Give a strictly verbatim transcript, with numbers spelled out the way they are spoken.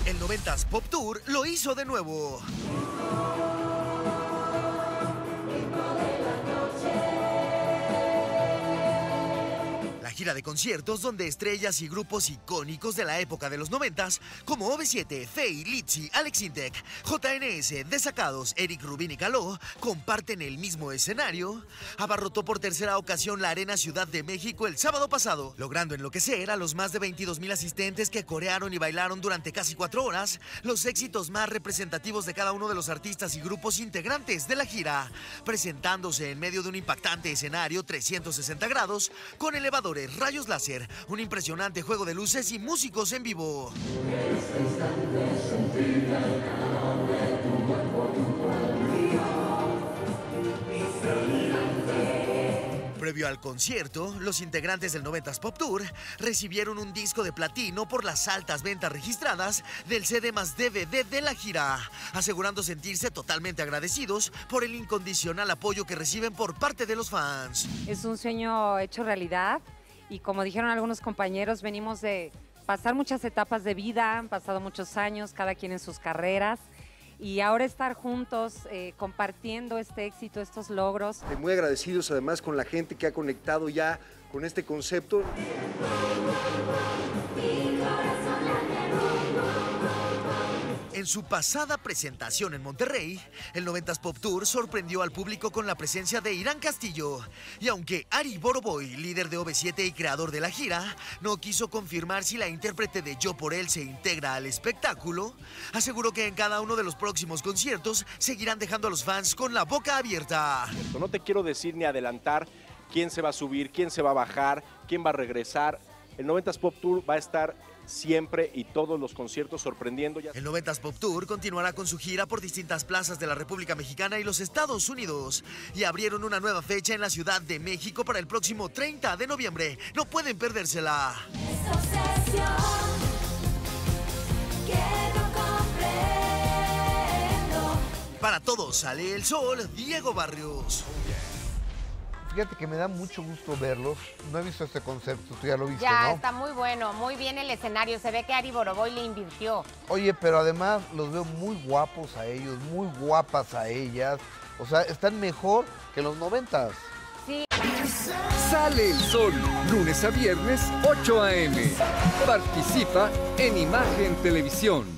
El noventas Pop Tour lo hizo de nuevo. La gira de conciertos donde estrellas y grupos icónicos de la época de los noventas como O V siete, Fey, Litzy, Alex Intec, J N S, Desacados, Eric Rubin y Caló comparten el mismo escenario, abarrotó por tercera ocasión la Arena Ciudad de México el sábado pasado, logrando enloquecer a los más de veintidós mil asistentes que corearon y bailaron durante casi cuatro horas los éxitos más representativos de cada uno de los artistas y grupos integrantes de la gira, presentándose en medio de un impactante escenario trescientos sesenta grados con elevadores, rayos láser, un impresionante juego de luces y músicos en vivo. Previo al concierto, los integrantes del noventas Pop Tour recibieron un disco de platino por las altas ventas registradas del C D más D V D de la gira, asegurando sentirse totalmente agradecidos por el incondicional apoyo que reciben por parte de los fans. Es un sueño hecho realidad y, como dijeron algunos compañeros, venimos de pasar muchas etapas de vida, han pasado muchos años, cada quien en sus carreras. Y ahora estar juntos, eh, compartiendo este éxito, estos logros. Muy agradecidos además con la gente que ha conectado ya con este concepto. En su pasada presentación en Monterrey, el noventas Pop Tour sorprendió al público con la presencia de Irán Castillo. Y aunque Ari Boroboy, líder de O V siete y creador de la gira, no quiso confirmar si la intérprete de Yo por Él se integra al espectáculo, aseguró que en cada uno de los próximos conciertos seguirán dejando a los fans con la boca abierta. No te quiero decir ni adelantar quién se va a subir, quién se va a bajar, quién va a regresar. El noventas Pop Tour va a estar siempre y todos los conciertos sorprendiendo. El noventas Pop Tour continuará con su gira por distintas plazas de la República Mexicana y los Estados Unidos. Y abrieron una nueva fecha en la Ciudad de México para el próximo treinta de noviembre. No pueden perdérsela. Esta obsesión que no comprendo. Para todos sale el sol, Diego Barrios. Fíjate que me da mucho gusto verlos. No he visto este concepto, tú ya lo viste, ya, ¿no? Ya, está muy bueno, muy bien el escenario. Se ve que Ari Boroboy le invirtió. Oye, pero además los veo muy guapos a ellos, muy guapas a ellas. O sea, están mejor que los noventas. Sí. Sale el sol, lunes a viernes, ocho a eme Participa en Imagen Televisión.